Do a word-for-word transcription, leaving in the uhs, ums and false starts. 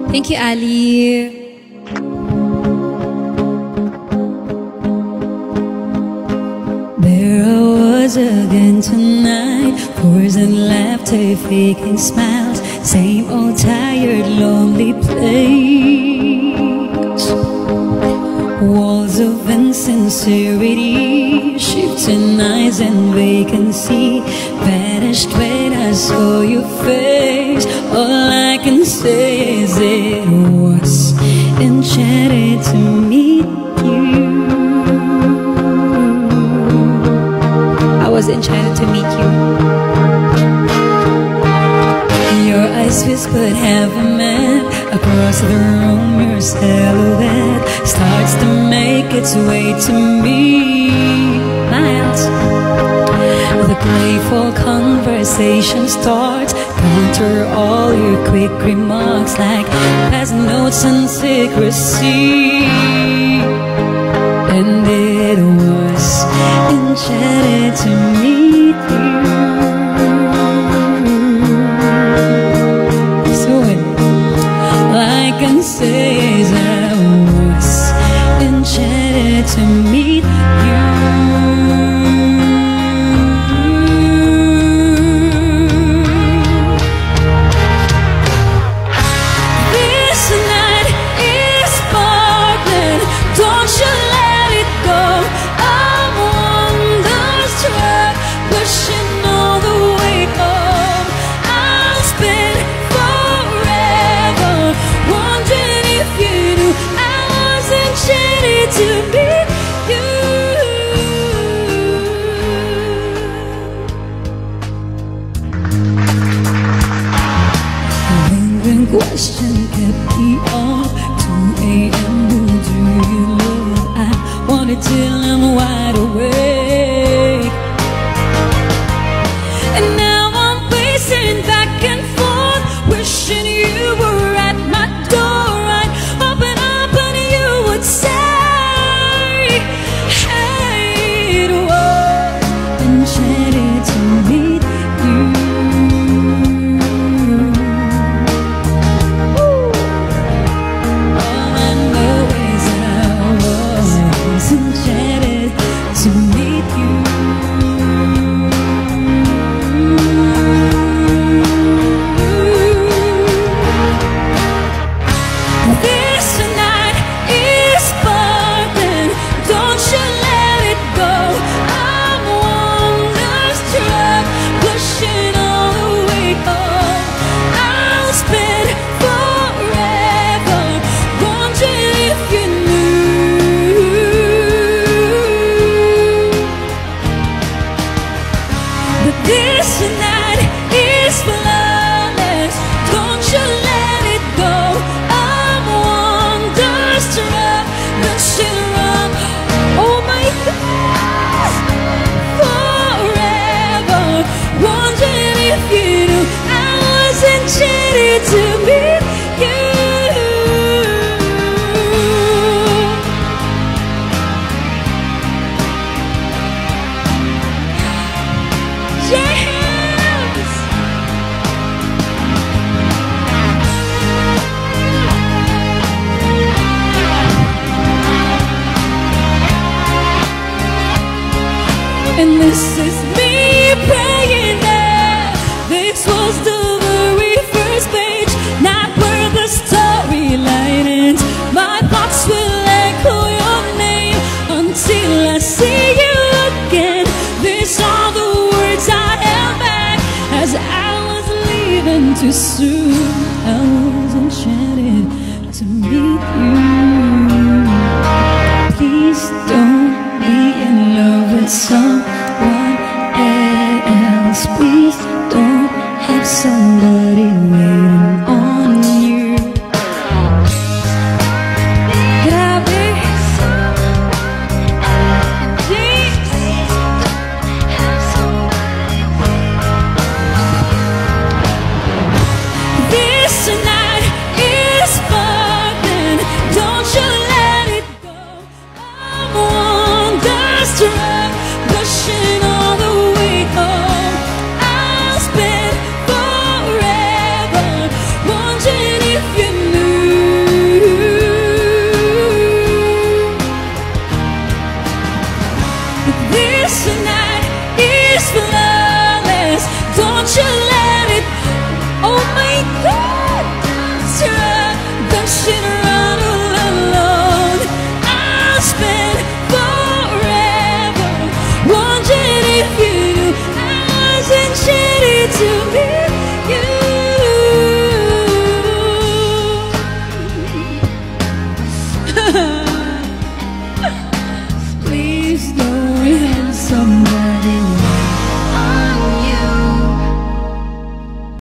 Thank you, Ali. There I was again tonight, chords and laughter, faking smiles, same old tired, lonely place. Walls of insincerity, shifting eyes and vacancy, vanished when I saw your face. All I can say is it was enchanted to meet you. I was enchanted to meet you. Your eyes whispered heaven, across the room your silhouette starts to make its way to me. Miles. The playful conversation starts, counter all your quick remarks like past notes and secrecy. And it was enchanted to meet you. So all I can say is I was enchanted to meet you. Question kept me up two A M Who do you love? I wanted till I'm wide awake. And now I'm pacing back and forth, wishing you were at my door. I'd open up and you would say, hey, it was enchanted to meet you. And this is me praying that this was the very first page, not where the storyline ends. My thoughts will echo your name until I see you again. These are the words I held back as I was leaving too soon. I was enchanted to meet you. Please don't be in love with someone else. Please don't have somebody waiting on you. love.